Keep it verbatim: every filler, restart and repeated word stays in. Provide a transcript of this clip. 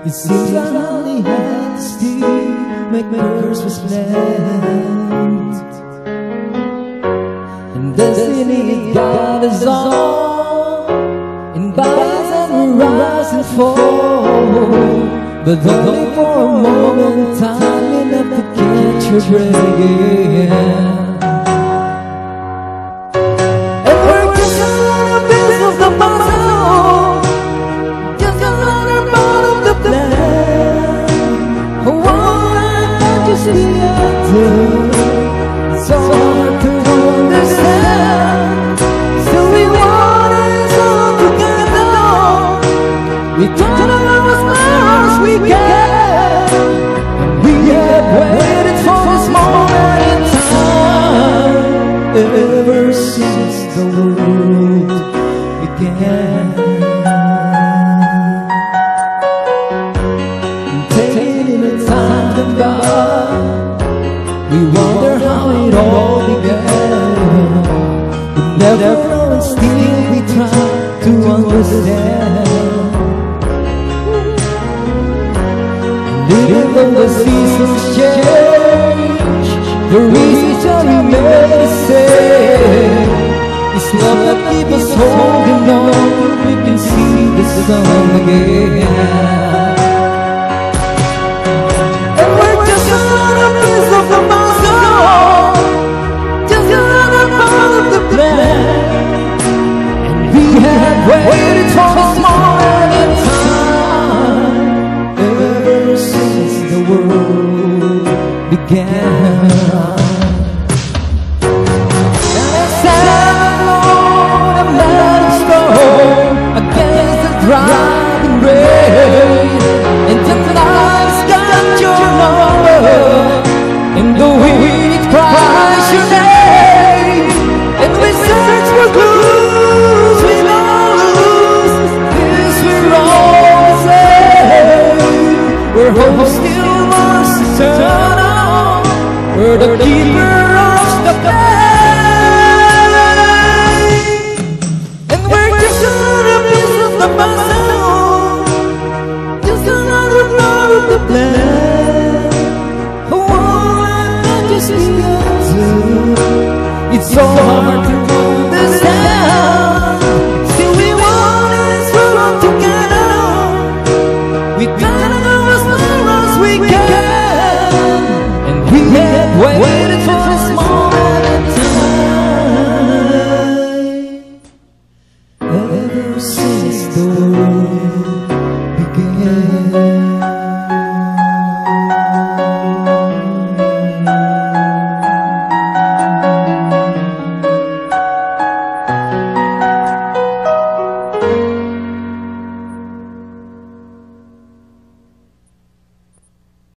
It seems I only had to steal, make my curse was planned, and destiny got us all in battles that we rise and fall, but only for a moment, time enough to catch your breath again. And we're just another piece of the puzzle, just another part of the plan. Why can't you see it? It's so hard to understand. So we want it all together. We don't know as far as we can. We have waited for this moment in time, ever since the world began. Taking the time to by, we wonder how it all began. We never know, and still we try to understand. Even though the seasons change, the reason remains the same. It's love that keeps us holding on. We can see the sun again. And we're just another piece of the puzzle, just another part of the plan. And we have waited for this moment in time, ever since the world began. And I sat on a mountain stone against the driving rain, and the night's got your number, and the wind cries your name. And we search for clues we don't lose, this we're all the same. Where hope still wants to turn on, we're the keeper of the faith.